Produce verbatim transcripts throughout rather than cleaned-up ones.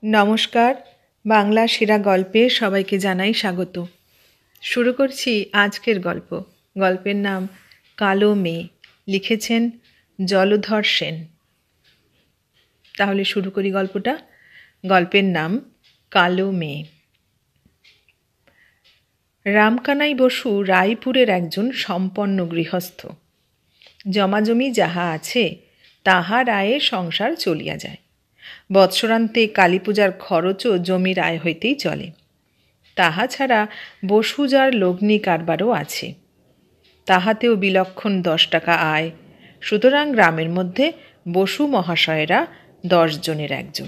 নমস্কার, বাংলা সেরা গল্পে সবাইকে জানাই স্বাগত। শুরু করছি আজকের গল্প। গল্পের নাম কালো মেয়ে, লিখেছেন জলধর সেন। তাহলে শুরু করি গল্পটা। গল্পের নাম কালো মেয়ে। রামকানাই বসু রায়পুরের একজন সম্পন্ন গৃহস্থ। জমাজমি যাহা আছে তাহা রায়ে সংসার চলিয়া যায়। বৎসরান্তে কালী পূজার খরচও জমির আয় হইতেই চলে। তাহা ছাড়া বসুজার লগ্নি কারবারও আছে, তাহাতেও বিলক্ষণ দশ টাকা আয়। সুতরাং গ্রামের মধ্যে বসু মহাশয়েরা দশ জনের একজন।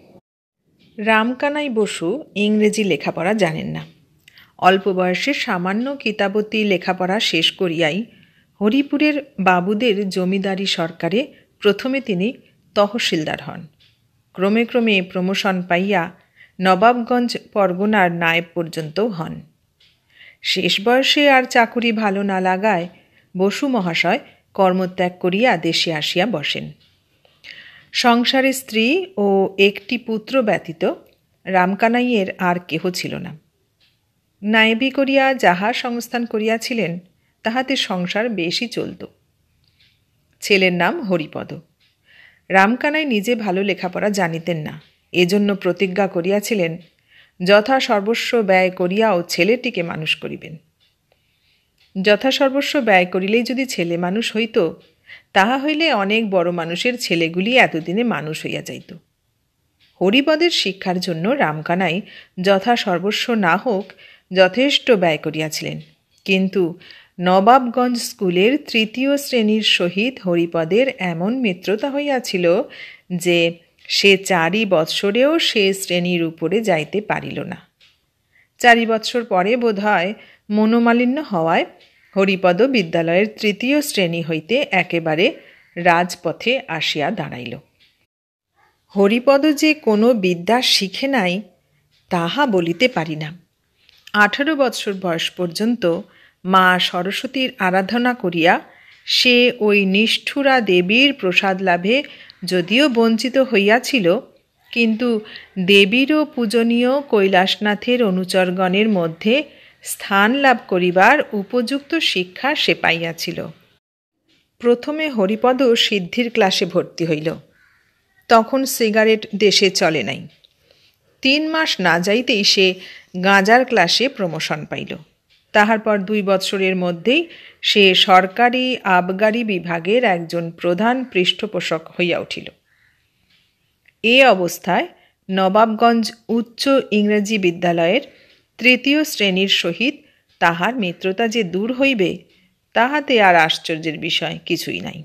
রামকানাই বসু ইংরেজি লেখাপড়া জানেন না। অল্প বয়সে সামান্য কিতাবতী লেখাপড়া শেষ করিয়াই হরিপুরের বাবুদের জমিদারি সরকারে প্রথমে তিনি তহসিলদার হন। ক্রমে ক্রমে প্রমোশন পাইয়া নবাবগঞ্জ পরগনার নায়েব পর্যন্তও হন। শেষ বয়সে আর চাকুরি ভালো না লাগায় বসু মহাশয় কর্মত্যাগ করিয়া দেশে আসিয়া বসেন। সংসারে স্ত্রী ও একটি পুত্র ব্যতীত রামকানাইয়ের আর কেহ ছিল না। নায়েবি করিয়া যাহা সংস্থান করিয়াছিলেন তাহাতে সংসার বেশি চলত। ছেলের নাম হরিপদ। রামকানাই নিজে ভালো লেখাপড়া জানিতেন না, এজন্য প্রতিজ্ঞা করিয়াছিলেন যথা সর্বস্ব ব্যয় করিয়াও ছেলেটিকে মানুষ করিবেন। যথা সর্বস্ব ব্যয় করিলেই যদি ছেলে মানুষ হইত, তাহা হইলে অনেক বড় মানুষের ছেলেগুলি এতদিনে মানুষ হইয়া যাইত। হরিপদের শিক্ষার জন্য রামকানাই যথা সর্বস্ব না হোক যথেষ্ট ব্যয় করিয়াছিলেন, কিন্তু নবাবগঞ্জ স্কুলের তৃতীয় শ্রেণীর সহিত হরিপদের এমন মিত্রতা হইয়াছিল যে সে চারি বৎসরেও সে শ্রেণীর উপরে যাইতে পারিল না। চারি বৎসর পরে বোধ হয় মনোমালিন্য হওয়ায় হরিপদ বিদ্যালয়ের তৃতীয় শ্রেণী হইতে একেবারে রাজপথে আসিয়া দাঁড়াইল। হরিপদ যে কোনো বিদ্যা শিখে নাই তাহা বলিতে পারি না। আঠারো বৎসর বয়স পর্যন্ত মা সরস্বতীর আরাধনা করিয়া সে ওই নিষ্ঠুরা দেবীর প্রসাদ লাভে যদিও বঞ্চিত হইয়াছিল, কিন্তু দেবীরও পূজনীয় কৈলাসনাথের অনুচরগণের মধ্যে স্থান লাভ করিবার উপযুক্ত শিক্ষা সে পাইয়াছিল। প্রথমে হরিপদ সিদ্ধির ক্লাসে ভর্তি হইল। তখন সিগারেট দেশে চলে নাই। তিন মাস না যাইতেই সে গাঁজার ক্লাসে প্রমোশন পাইল। তাহার পর দুই বৎসরের মধ্যেই সে সরকারি আবগারি বিভাগের একজন প্রধান পৃষ্ঠপোষক হইয়া উঠিল। এ অবস্থায় নবাবগঞ্জ উচ্চ ইংরেজি বিদ্যালয়ের তৃতীয় শ্রেণীর সহিত তাহার মিত্রতা যে দূর হইবে তাহাতে আর আশ্চর্যের বিষয় কিছুই নাই।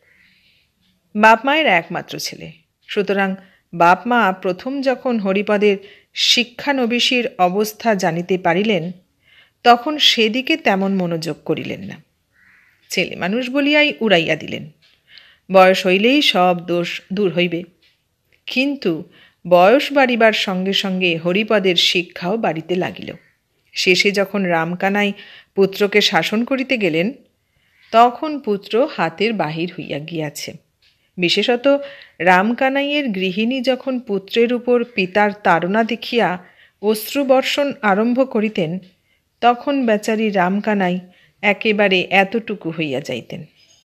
বাপ মায়ের একমাত্র ছেলে, সুতরাং বাপ মা প্রথম যখন হরিপদের শিক্ষানবিশির অবস্থা জানিতে পারিলেন তখন সেদিকে তেমন মনোযোগ করিলেন না। ছেলে মানুষ বলিয়াই উড়াইয়া দিলেন, বয়স হইলেই সব দোষ দূর হইবে। কিন্তু বয়স বাড়িবার সঙ্গে সঙ্গে হরিপদের শিক্ষাও বাড়িতে লাগিল। শেষে যখন রামকানাই পুত্রকে শাসন করিতে গেলেন তখন পুত্র হাতের বাহির হইয়া গিয়াছে। বিশেষত রামকানাইয়ের গৃহিণী যখন পুত্রের উপর পিতার তাড়না দেখিয়া অশ্রুবর্ষণ আরম্ভ করিতেন তখন বেচারি রামকানাই একেবারে এতটুকু হইয়া যাইতেন।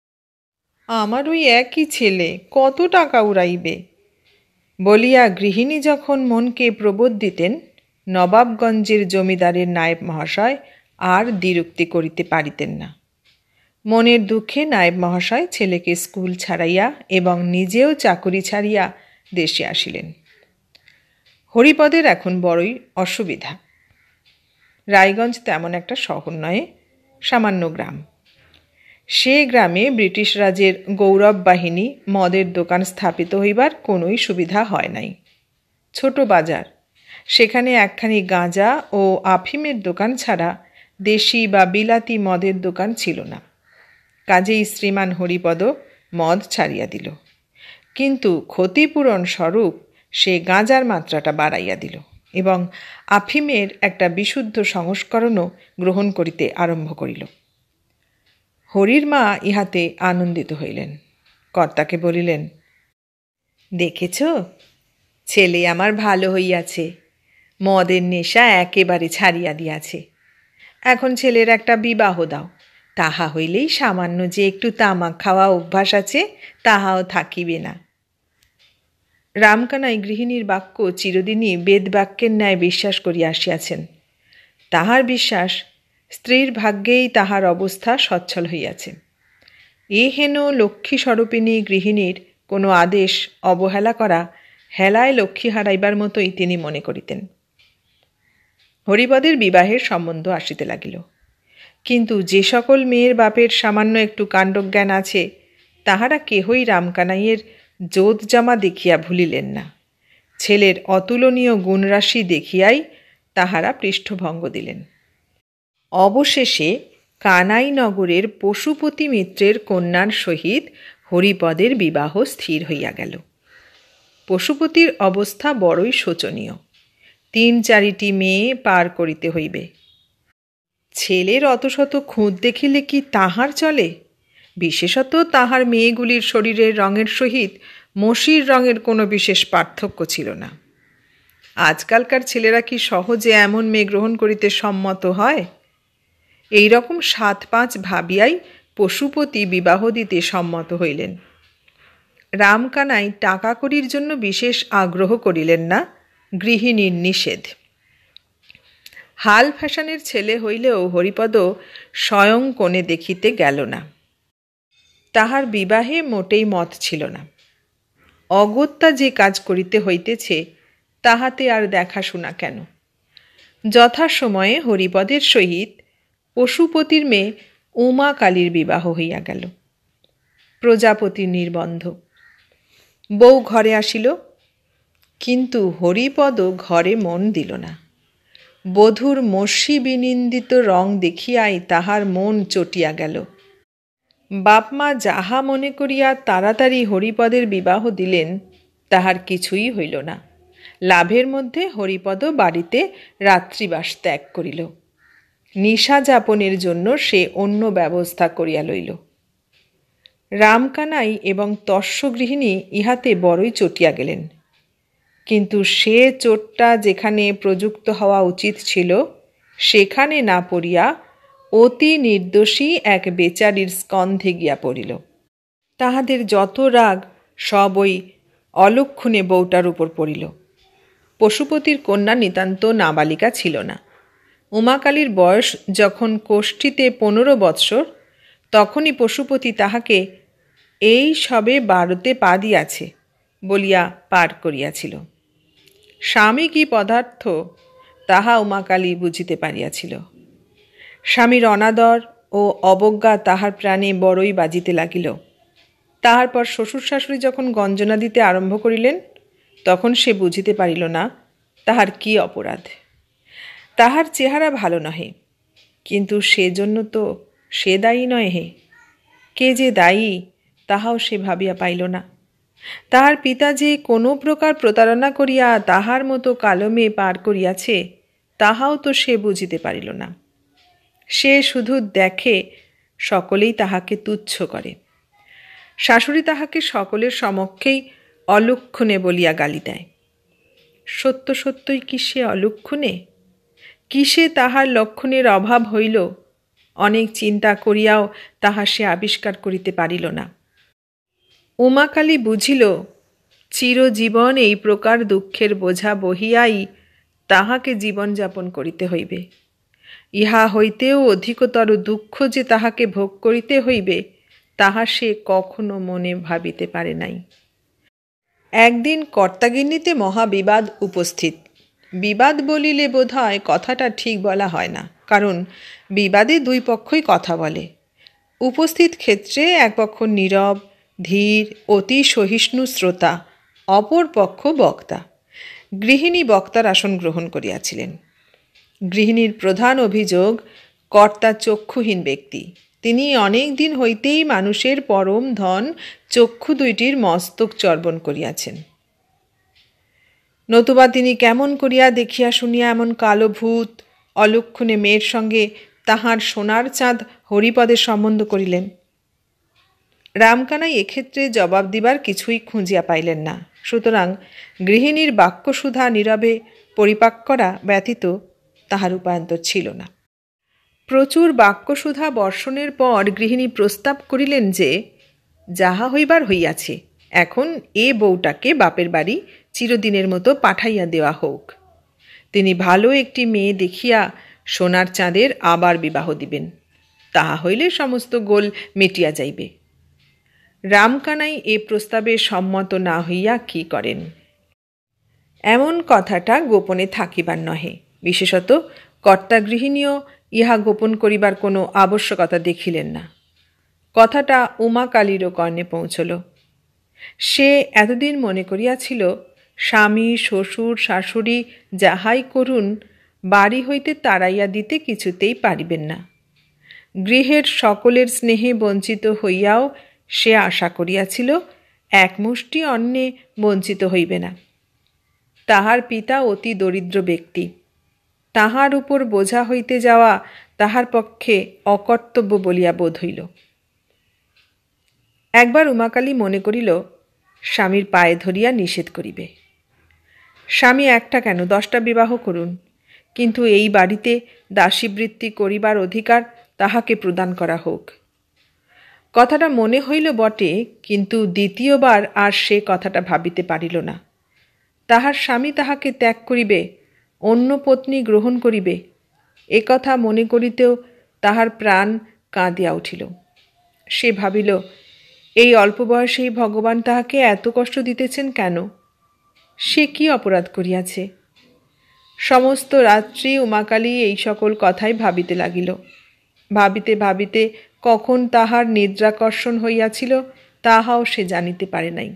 আমার ওই একই ছেলে, কত টাকা উড়াইবে বলিয়া গৃহিণী যখন মনকে প্রবোধ দিতেন, নবাবগঞ্জের জমিদারের নায়েব মহাশয় আর দ্বিরুক্তি করিতে পারিতেন না। মনের দুঃখে নায়েব মহাশয় ছেলেকে স্কুল ছাড়াইয়া এবং নিজেও চাকুরি ছাড়িয়া দেশে আসিলেন। হরিপদের এখন বড়ই অসুবিধা। রায়গঞ্জ তেমন একটা শহর নয়, সামান্য গ্রাম। সে গ্রামে ব্রিটিশ রাজের গৌরব বাহিনী মদের দোকান স্থাপিত হইবার কোনোই সুবিধা হয় নাই। ছোট বাজার, সেখানে একখানি গাঁজা ও আফিমের দোকান ছাড়া দেশি বা বিলাতি মদের দোকান ছিল না। কাজেই শ্রীমান হরিপদ মদ ছাড়িয়া দিল, কিন্তু ক্ষতিপূরণ স্বরূপ সে গাঁজার মাত্রাটা বাড়াইয়া দিল এবং আফিমের একটা বিশুদ্ধ সংস্করণও গ্রহণ করিতে আরম্ভ করিল। হরির মা ইহাতে আনন্দিত হইলেন। কর্তাকে বলিলেন, দেখেছ ছেলে আমার ভালো হইয়াছে, মদের নেশা একেবারে ছাড়িয়া দিয়াছে। এখন ছেলের একটা বিবাহ দাও, তাহা হইলেই সামান্য যে একটু তামাক খাওয়া অভ্যাস আছে তাহাও থাকিবে না। রামকানাই গৃহিণীর বাক্য চিরদিনই বেদবাক্যের ন্যায় বিশ্বাস করিয়া আসিয়াছেন। তাহার বিশ্বাস স্ত্রীর ভাগ্যেই তাহার অবস্থা সচ্ছল হইয়াছে। এ হেন লক্ষ্মী স্বরূপিণী গৃহিণীর কোনো আদেশ অবহেলা করা হেলায় লক্ষ্মী হারাইবার মতোই তিনি মনে করিতেন। হরিপদের বিবাহের সম্বন্ধ আসিতে লাগিল, কিন্তু যে সকল মেয়ের বাপের সামান্য একটু কাণ্ডজ্ঞান আছে তাহারা কেহই রামকানাইয়ের জোতজামা দেখিয়া ভুলিলেন না। ছেলের অতুলনীয় গুণরাশি দেখিয়াই তাহারা পৃষ্ঠভঙ্গ দিলেন। অবশেষে কানাইনগরের পশুপতি মিত্রের কন্যার সহিত হরিপদের বিবাহ স্থির হইয়া গেল। পশুপতির অবস্থা বড়ই শোচনীয়। তিন চারিটি মেয়ে পার করিতে হইবে। ছেলের অত শত খুঁত দেখিলে কি তাহার চলে? বিশেষত তাহার মেয়েগুলির শরীরের রঙের সহিত মসির রঙের কোনো বিশেষ পার্থক্য ছিল না। আজকালকার ছেলেরা কি সহজে এমন মেয়ে গ্রহণ করিতে সম্মত হয়? এই রকম সাত পাঁচ ভাবিয়াই পশুপতি বিবাহ দিতে সম্মত হইলেন। রামকানাই টাকা কড়ির জন্য বিশেষ আগ্রহ করিলেন না, গৃহিণীর নিষেধ। হাল ফ্যাশনের ছেলে হইলেও হরিপদ স্বয়ং কোণে দেখিতে গেল না। তাহার বিবাহে মোটেই মত ছিল না। অগত্যা যে কাজ করিতে হইতেছে তাহাতে আর দেখাশোনা কেন? যথাসময়ে হরিপদের সহিত পশুপতির মেয়ে উমা কালীর বিবাহ হইয়া গেল। প্রজাপতির নির্বন্ধ। বউ ঘরে আসিল, কিন্তু হরিপদ ঘরে মন দিল না। বধূর মসি বিনিন্দিত রং দেখিয়াই তাহার মন চটিয়া গেল। বাপমা যাহা মনে করিয়া তাড়াতাড়ি হরিপদের বিবাহ দিলেন তাহার কিছুই হইল না। লাভের মধ্যে হরিপদ বাড়িতে রাত্রিবাস ত্যাগ করিল। নিশা যাপনের জন্য সে অন্য ব্যবস্থা করিয়া লইল। রামকানাই এবং তস্য গৃহিণী ইহাতে বড়ই চটিয়া গেলেন। কিন্তু সে চোটটা যেখানে প্রযুক্ত হওয়া উচিত ছিল সেখানে না পড়িয়া অতি নির্দোষী এক বেচারির স্কন্ধে গিয়া পড়িল। তাহাদের যত রাগ সব ওই অলক্ষণে বউটার উপর পড়িল। পশুপতির কন্যা নিতান্ত নাবালিকা ছিল না। উমাকালীর বয়স যখন কোষ্ঠীতে পনেরো বৎসর, তখনই পশুপতি তাহাকে এই সবে বারোতে পা দিয়াছে বলিয়া পার করিয়াছিল। স্বামী কি পদার্থ তাহা উমাকালী বুঝিতে পারিয়াছিল। স্বামীর অনাদর ও অবজ্ঞা তাহার প্রাণে বড়ই বাজিতে লাগিল। তাহার পর শ্বশুর শাশুড়ি যখন গঞ্জনা দিতে আরম্ভ করিলেন তখন সে বুঝিতে পারিল না তাহার কি অপরাধ। তাহার চেহারা ভালো নহে, কিন্তু সেজন্য তো সে দায়ী নয় হে। কে যে দায়ী তাহাও সে ভাবিয়া পাইল না। তাহার পিতা যে কোনো প্রকার প্রতারণা করিয়া তাহার মতো কালো মেয়ে পার করিয়াছে তাহাও তো সে বুঝিতে পারিল না। সে শুধু দেখে সকলেই তাহাকে তুচ্ছ করে। শাশুড়ি তাহাকে সকলের সমক্ষেই অলক্ষণে বলিয়া গালি দেয়। সত্য সত্যই কি সে অলক্ষণে? কিসে তাহার লক্ষণের অভাব হইল অনেক চিন্তা করিয়াও তাহা সে আবিষ্কার করিতে পারিল না। উমাকালী বুঝিল চিরজীবন এই প্রকার দুঃখের বোঝা বহিয়াই তাহাকে জীবনযাপন করিতে হইবে। ইহা হইতেও অধিকতর দুঃখ যে তাহাকে ভোগ করিতে হইবে তাহা সে কখনো মনে ভাবিতে পারে নাই। একদিন কর্তাগিন্নিতে মহাবিবাদ উপস্থিত। বিবাদ বলিলে বোধ হয় কথাটা ঠিক বলা হয় না, কারণ বিবাদে দুই পক্ষই কথা বলে। উপস্থিত ক্ষেত্রে এক পক্ষ নীরব ধীর অতি সহিষ্ণু শ্রোতা, অপর পক্ষ বক্তা। গৃহিণী বক্তার আসন গ্রহণ করিয়াছিলেন। গৃহিণীর প্রধান অভিযোগ কর্তা চক্ষুহীন ব্যক্তি। তিনি অনেক দিন হইতেই মানুষের পরম ধন চক্ষু দুইটির মস্তক চর্বণ করিয়াছেন। নতুবা তিনি কেমন করিয়া দেখিয়া শুনিয়া এমন কালো ভূত অলক্ষণে মেয়ের সঙ্গে তাহার সোনার চাঁদ হরিপদের সম্বন্ধ করিলেন? রামকানাই এক্ষেত্রে জবাব দিবার কিছুই খুঁজিয়া পাইলেন না। সুতরাং গৃহিণীর বাক্যসুধা নীরবে পরিপাক করা ব্যতীত তাহার উপায়ন্তর ছিল না। প্রচুর বাক্যসুধা বর্ষণের পর গৃহিণী প্রস্তাব করিলেন যে যাহা হইবার হইয়াছে, এখন এ বউটাকে বাপের বাড়ি চিরদিনের মতো পাঠাইয়া দেওয়া হোক। তিনি ভালো একটি মেয়ে দেখিয়া সোনার চাঁদের আবার বিবাহ দিবেন, তাহা হইলে সমস্ত গোল মিটিয়া যাইবে। রামকানাই এ প্রস্তাবে সম্মত না হইয়া কি করেন? এমন কথাটা গোপনে থাকিবার নহে, বিশেষত কর্তা গৃহিণীও ইহা গোপন করিবার কোনো আবশ্যকতা দেখিলেন না। কথাটা উমাকালীরও কর্ণে পৌঁছল। সে এতদিন মনে করিয়াছিল স্বামী শ্বশুর শাশুড়ি যাহাই করুন বাড়ি হইতে তাড়াইয়া দিতে কিছুতেই পারিবেন না। গৃহের সকলের স্নেহে বঞ্চিত হইয়াও সে আশা করিয়াছিল এক মুষ্টি অন্নে বঞ্চিত হইবে না। তাহার পিতা অতি দরিদ্র ব্যক্তি, তাহার উপর বোঝা হইতে যাওয়া তাহার পক্ষে অকর্তব্য বলিয়া বোধ হইল। একবার উমাকালী মনে করিল স্বামীর পায়ে ধরিয়া নিষেধ করিবে। স্বামী একটা কেন দশটা বিবাহ করুন, কিন্তু এই বাড়িতে দাসীবৃত্তি করিবার অধিকার তাহাকে প্রদান করা হোক। কথাটা মনে হইল বটে, কিন্তু দ্বিতীয়বার আর সে কথাটা ভাবিতে পারিল না। তাহার স্বামী তাহাকে ত্যাগ করিবে, অন্য পত্নী গ্রহণ করিবে, এ কথা মনে করিতেও তাহার প্রাণ কাঁদিয়া উঠিল। সে ভাবিল এই অল্প বয়সেই ভগবান তাহাকে এত কষ্ট দিতেছেন কেন? সে কি অপরাধ করিয়াছে? সমস্ত রাত্রি উমাকালী এই সকল কথাই ভাবিতে লাগিল। ভাবিতে ভাবিতে কখন তাহার নিদ্রাকর্ষণ হইয়াছিল তাহাও সে জানিতে পারে নাই।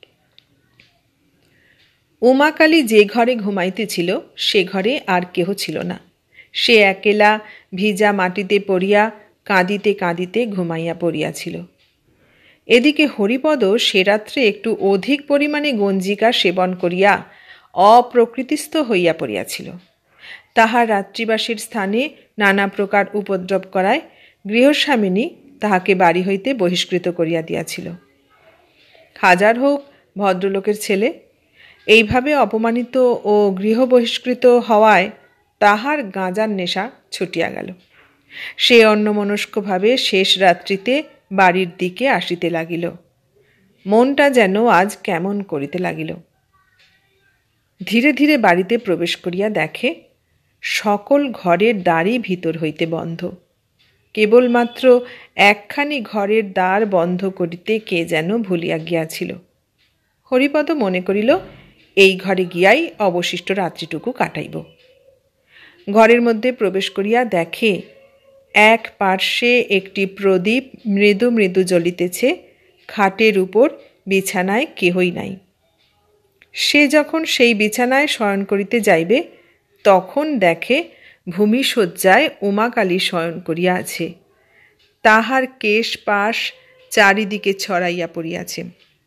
উমাকালী যে ঘরে ঘুমাইতেছিল সে ঘরে আর কেহ ছিল না। সে একেলা ভিজা মাটিতে পড়িয়া কাঁদিতে কাঁদিতে ঘুমাইয়া পড়িয়াছিল। এদিকে হরিপদ সে রাত্রে একটু অধিক পরিমাণে গঞ্জিকা সেবন করিয়া অপ্রকৃতিস্থ হইয়া পড়িয়াছিল। তাহার রাত্রিবাসের স্থানে নানা প্রকার উপদ্রব করায় গৃহস্বামিনী তাহাকে বাড়ি হইতে বহিষ্কৃত করিয়া দিয়াছিল। হাজার হোক ভদ্রলোকের ছেলে, এইভাবে অপমানিত ও গৃহ বহিষ্কৃত হওয়ায় তাহার গাঁজার নেশা ছুটিয়া গেল। সে অন্যমনস্কভাবে শেষ রাত্রিতে বাড়ির দিকে আসিতে লাগিল। মনটা যেন আজ কেমন করিতে লাগিল। ধীরে ধীরে বাড়িতে প্রবেশ করিয়া দেখে সকল ঘরের দ্বারই ভিতর হইতে বন্ধ। কেবলমাত্র একখানি ঘরের দ্বার বন্ধ করিতে কে যেন ভুলিয়া গিয়াছিল। হরিপদ মনে করিল এই ঘরে গিয়াই অবশিষ্ট রাত্রিটুকু কাটাইব। ঘরের মধ্যে প্রবেশ করিয়া দেখে এক পার্শ্বে একটি প্রদীপ মৃদু মৃদু জ্বলিতেছে, খাটের উপর বিছানায় কেহই নাই। সে যখন সেই বিছানায় শয়ন করিতে যাইবে তখন দেখে ভূমিশয্যায় উমাকালী শয়ন করিয়া আছে। তাহার কেশ পাশ চারিদিকে ছড়াইয়া পড়িয়াছে।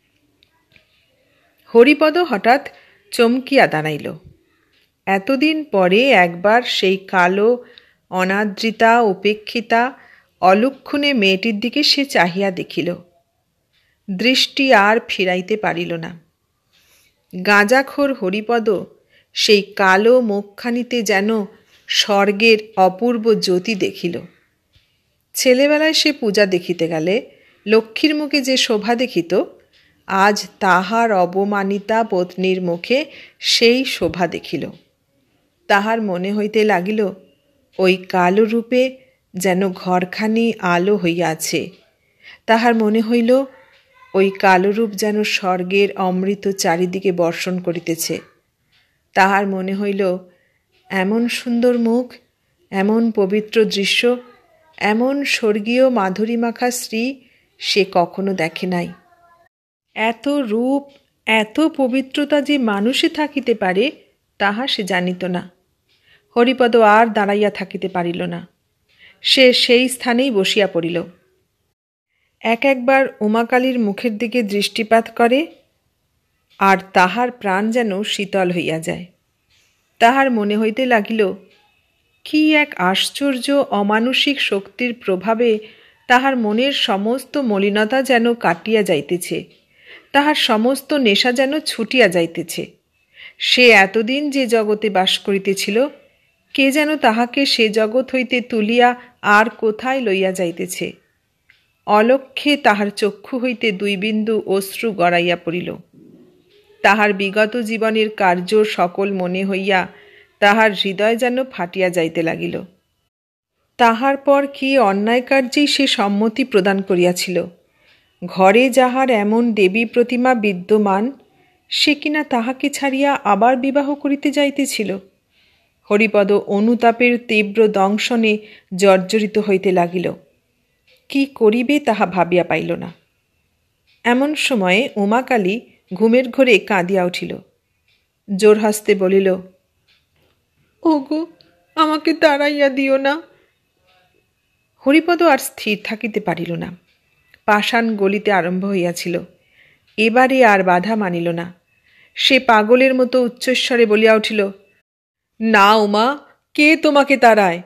হরিপদ হঠাৎ চমকিয়া দাঁড়াইল। এতদিন পরে একবার সেই কালো অনাদৃতা উপেক্ষিতা অলক্ষণে মেয়েটির দিকে সে চাহিয়া দেখিল। দৃষ্টি আর ফিরাইতে পারিল না। গাঁজাখোর হরিপদ সেই কালো মুখখানিতে যেন স্বর্গের অপূর্ব জ্যোতি দেখিল। ছেলেবেলায় সে পূজা দেখিতে গেলে লক্ষ্মীর মুখে যে শোভা দেখিত, আজ তাহার অবমানিতা পত্নীর মুখে সেই শোভা দেখিল। তাহার মনে হইতে লাগিল ওই কালো রূপে যেন ঘরখানি আলো হইয়াছে। তাহার মনে হইল ওই কালো রূপ যেন স্বর্গের অমৃত চারিদিকে বর্ষণ করিতেছে। তাহার মনে হইল এমন সুন্দর মুখ, এমন পবিত্র দৃশ্য, এমন স্বর্গীয় মাধুরীমাখা স্ত্রী সে কখনো দেখে নাই। এত রূপ, এত পবিত্রতা যে মানুষে থাকিতে পারে তাহা সে জানিত না। হরিপদ আর দাঁড়াইয়া থাকিতে পারিল না। সে সেই স্থানেই বসিয়া পড়িল। এক একবার উমাকালীর মুখের দিকে দৃষ্টিপাত করে, আর তাহার প্রাণ যেন শীতল হইয়া যায়। তাহার মনে হইতে লাগিল কি এক আশ্চর্য অমানুষিক শক্তির প্রভাবে তাহার মনের সমস্ত মলিনতা যেন কাটিয়া যাইতেছে, তাহার সমস্ত নেশা যেন ছুটিয়া যাইতেছে। সে এতদিন যে জগতে বাস করিতেছিল, কে যেন তাহাকে সে জগৎ হইতে তুলিয়া আর কোথায় লইয়া যাইতেছে। অলক্ষ্যে তাহার চক্ষু হইতে দুই বিন্দু অশ্রু গড়াইয়া পড়িল। তাহার বিগত জীবনের কার্য সকল মনে হইয়া তাহার হৃদয় যেন ফাটিয়া যাইতে লাগিল। তাহার পর কি অন্যায় কার্যেই সে সম্মতি প্রদান করিয়াছিল। ঘরে যাহার এমন দেবী প্রতিমা বিদ্যমান, সে কিনা তাহাকে ছাড়িয়া আবার বিবাহ করিতে যাইতেছিল। হরিপদ অনুতাপের তীব্র দংশনে জর্জরিত হইতে লাগিল। কি করিবে তাহা ভাবিয়া পাইল না। এমন সময়ে উমাকালী ঘুমের ঘোরে কাঁদিয়া উঠিল। জোর হস্তে বলিল, ওগো, আমাকে তাড়াইয়া দিও না। হরিপদ আর স্থির থাকিতে পারিল না। পাষাণ গলিতে আরম্ভ হইয়াছিল। এবারে আর বাধা মানিল না। সে পাগলের মতো উচ্চস্বরে বলিয়া উঠিল, না উমা, কে তোমাকে তাড়ায়?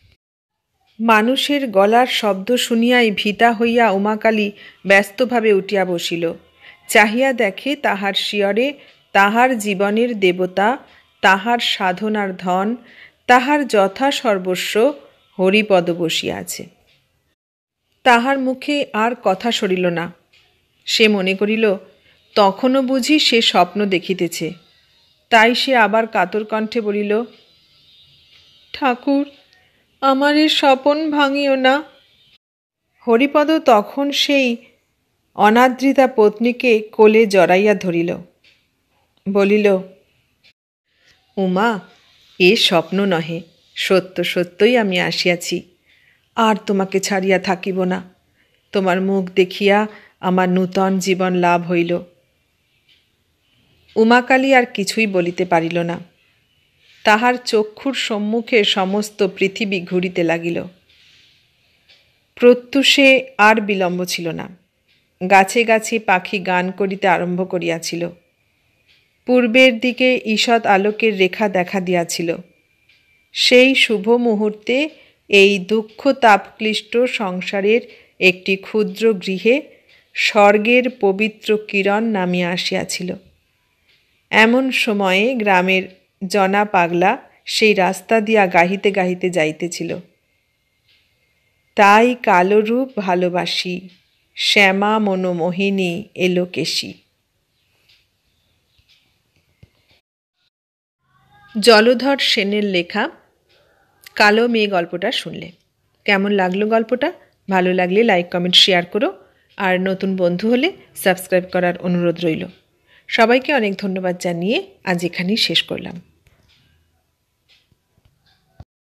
মানুষের গলার শব্দ শুনিয়াই ভীতা হইয়া উমাকালী ব্যস্তভাবে উঠিয়া বসিল। চাহিয়া দেখে তাহার শিয়রে তাহার জীবনের দেবতা, তাহার সাধনার ধন, তাহার যথা সর্বস্ব হরিপদ বসিয়া আছে। তাহার মুখে আর কথা সরিল না। সে মনে করিল তখনও বুঝি সে স্বপ্ন দেখিতেছে। তাই সে আবার কাতর কণ্ঠে বলিল, ঠাকুর, আমার এ স্বপন ভাঙিও না। হরিপদ তখন সেই অনাদৃতা পত্নীকে কোলে জড়াইয়া ধরিল। বলিল, উমা, এ স্বপ্ন নহে, সত্য সত্যই আমি আসিয়াছি। আর তোমাকে ছাড়িয়া থাকিব না। তোমার মুখ দেখিয়া আমার নূতন জীবন লাভ হইল। উমাকালী আর কিছুই বলিতে পারিল না। তাহার চক্ষুর সম্মুখে সমস্ত পৃথিবী ঘুরিতে লাগিল। প্রত্যুষে আর বিলম্ব ছিল না। গাছে গাছে পাখি গান করিতে আরম্ভ করিয়াছিল। পূর্বের দিকে ঈষৎ আলোকের রেখা দেখা দিয়াছিল। সেই শুভ মুহূর্তে এই দুঃখ তাপক্লিষ্ট সংসারের একটি ক্ষুদ্র গৃহে স্বর্গের পবিত্র কিরণ নামিয়া আসিয়াছিল। এমন সময়ে গ্রামের জনা পাগলা সেই রাস্তা দিয়া গাহিতে গাহিতে যাইতেছিল, তাই কালরূপ ভালোবাসি, শ্যামা মনোমোহিনী এলোকেশী। জলধর সেনের লেখা কালো মেয়ে গল্পটা শুনলে। কেমন লাগলো গল্পটা? ভালো লাগলে লাইক, কমেন্ট, শেয়ার করো। আর নতুন বন্ধু হলে সাবস্ক্রাইব করার অনুরোধ রইল। সবাইকে অনেক ধন্যবাদ জানিয়ে আজ এখানেই শেষ করলাম।